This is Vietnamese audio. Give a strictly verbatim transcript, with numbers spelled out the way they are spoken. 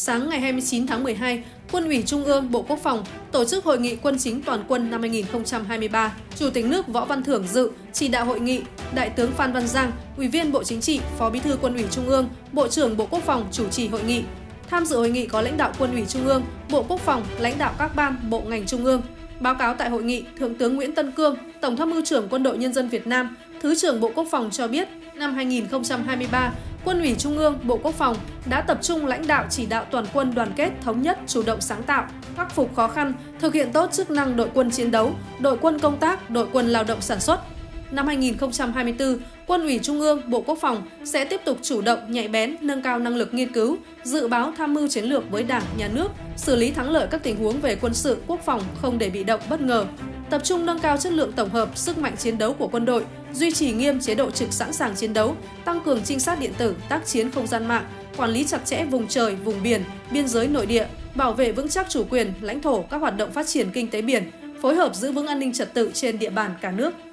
Sáng ngày hai mươi chín tháng mười hai, Quân ủy Trung ương Bộ Quốc phòng tổ chức Hội nghị Quân chính toàn quân năm hai nghìn không trăm hai mươi ba. Chủ tịch nước Võ Văn Thưởng dự, chỉ đạo hội nghị. Đại tướng Phan Văn Giang, Ủy viên Bộ Chính trị, Phó Bí thư Quân ủy Trung ương, Bộ trưởng Bộ Quốc phòng chủ trì hội nghị. Tham dự hội nghị có lãnh đạo Quân ủy Trung ương, Bộ Quốc phòng, lãnh đạo các ban, bộ ngành Trung ương. Báo cáo tại hội nghị, Thượng tướng Nguyễn Tân Cương, Tổng tham mưu trưởng Quân đội Nhân dân Việt Nam, Thứ trưởng Bộ Quốc phòng cho biết, năm hai nghìn không trăm hai mươi ba, Quân ủy Trung ương, Bộ Quốc phòng đã tập trung lãnh đạo chỉ đạo toàn quân đoàn kết, thống nhất, chủ động sáng tạo, khắc phục khó khăn, thực hiện tốt chức năng đội quân chiến đấu, đội quân công tác, đội quân lao động sản xuất. Năm hai nghìn không trăm hai mươi tư, Quân ủy Trung ương, Bộ Quốc phòng sẽ tiếp tục chủ động, nhạy bén, nâng cao năng lực nghiên cứu, dự báo tham mưu chiến lược với Đảng, Nhà nước, xử lý thắng lợi các tình huống về quân sự, quốc phòng không để bị động, bất ngờ. Tập trung nâng cao chất lượng tổng hợp, sức mạnh chiến đấu của quân đội, duy trì nghiêm chế độ trực sẵn sàng chiến đấu, tăng cường trinh sát điện tử, tác chiến không gian mạng, quản lý chặt chẽ vùng trời, vùng biển, biên giới nội địa, bảo vệ vững chắc chủ quyền, lãnh thổ, các hoạt động phát triển kinh tế biển, phối hợp giữ vững an ninh trật tự trên địa bàn cả nước.